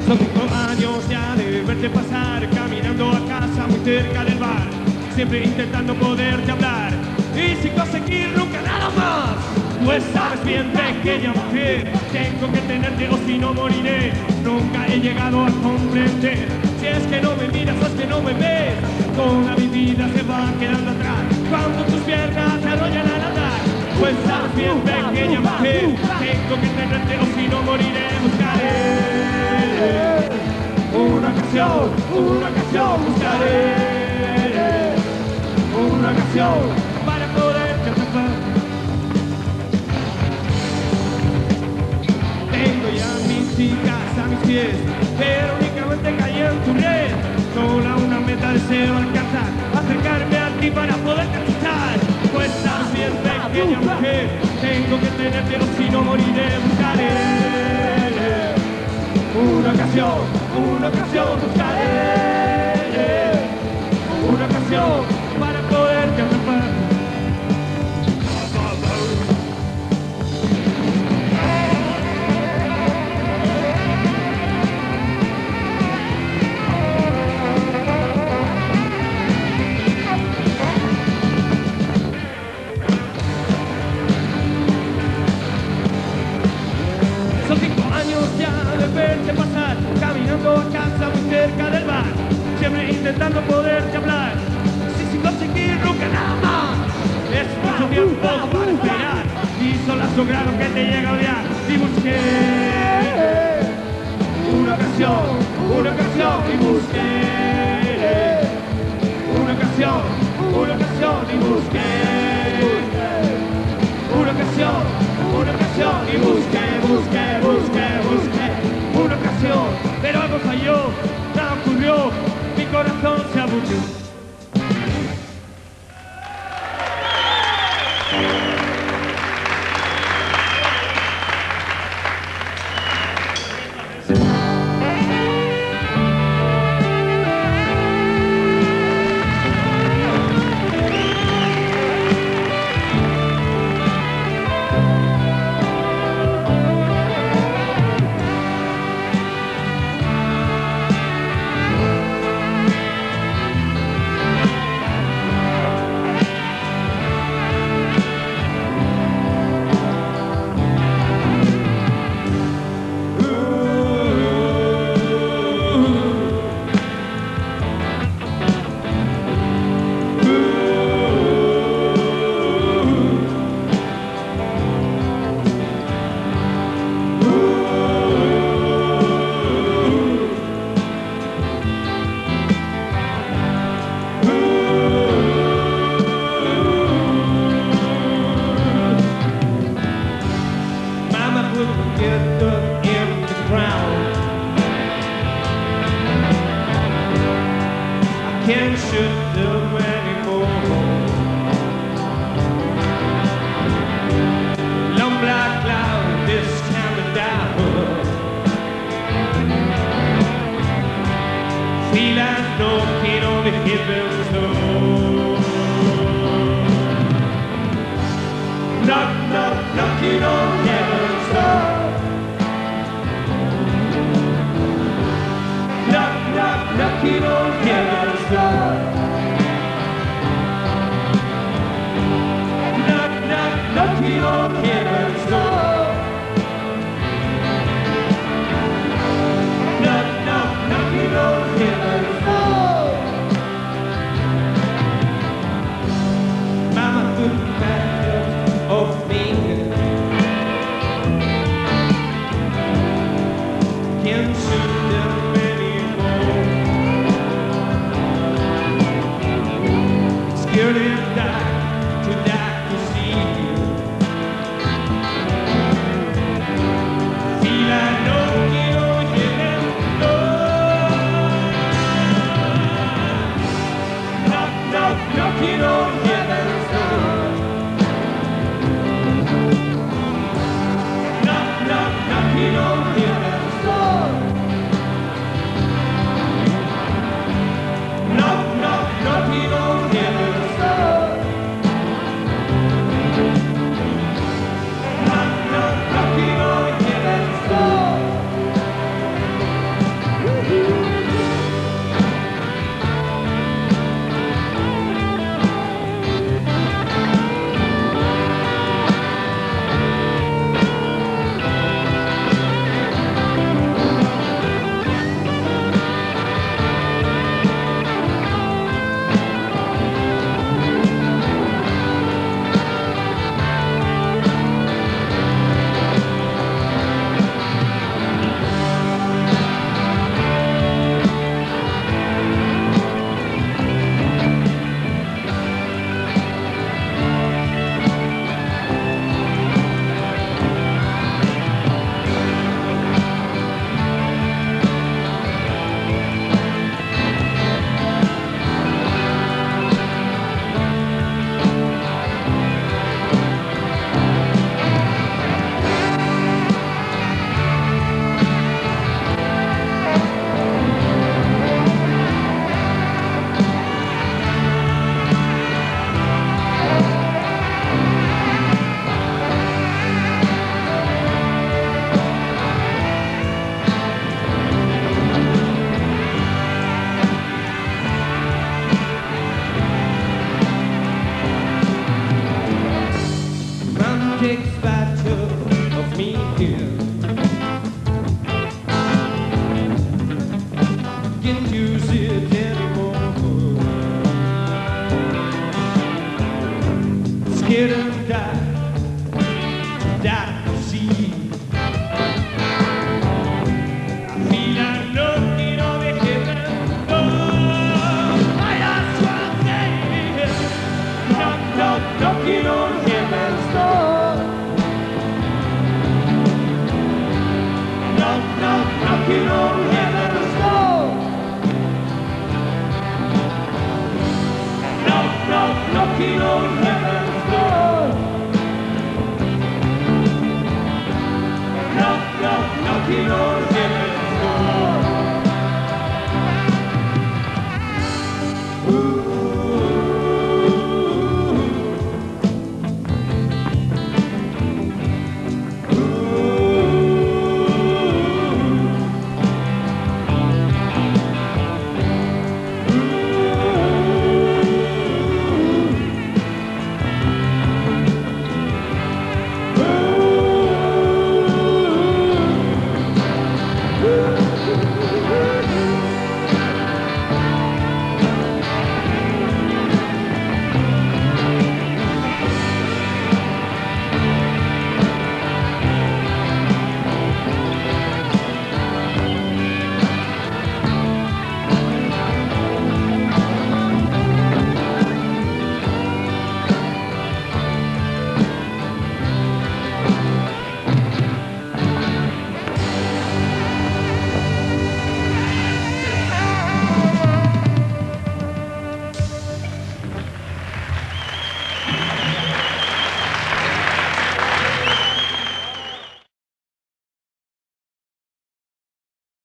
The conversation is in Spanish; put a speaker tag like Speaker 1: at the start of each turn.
Speaker 1: Son 5 años ya de verte pasar, caminando a casa muy cerca del bar, siempre intentando poderte hablar y sin conseguir nunca nada más. Pues sabes bien, pequeña mujer, tengo que tenerte o si no moriré. Nunca he llegado a comprender, si es que no me miras o es que no me ves. Toda mi vida se va quedando atrás cuando tus piernas se arrollan al andar. Pues sabes bien, pequeña mujer, tengo que tenerte o si no moriré. Buscaré una canción, buscaré una canción para poderte atrapar. Tengo ya mis chicas a mis pies, pero únicamente caí en tu red. Solo una meta deseo alcanzar, acercarme a ti para poderte escuchar. Pues sabes bien, pequeña mujer, tengo que tenerte o si no moriré. Buscaré una canción, buscaré una canción para poderte atrapar. Son 5 años ya de verte pasar, caminando a casa muy cerca del bar, siempre intentando poderte hablar, sin conseguir nunca nada más. Es mucho tiempo para esperar y solo has logrado que te llegue a odiar. Y busqué una canción y busqué una canción y busqué una canción y busqué una canción, pero algo falló, nada ocurrió, mi corazón se aburrió. Can't shoot them anymore. Long black cloud is coming down. Feel like knocking on the heaven's door. Knock, knock, knocking on heaven's door. Knock, knock, knocking on heaven's door. Knock, knock, knocking on heaven's door. Knock, knock, knocking on heaven's door. Mama couldn't back of me. Can't you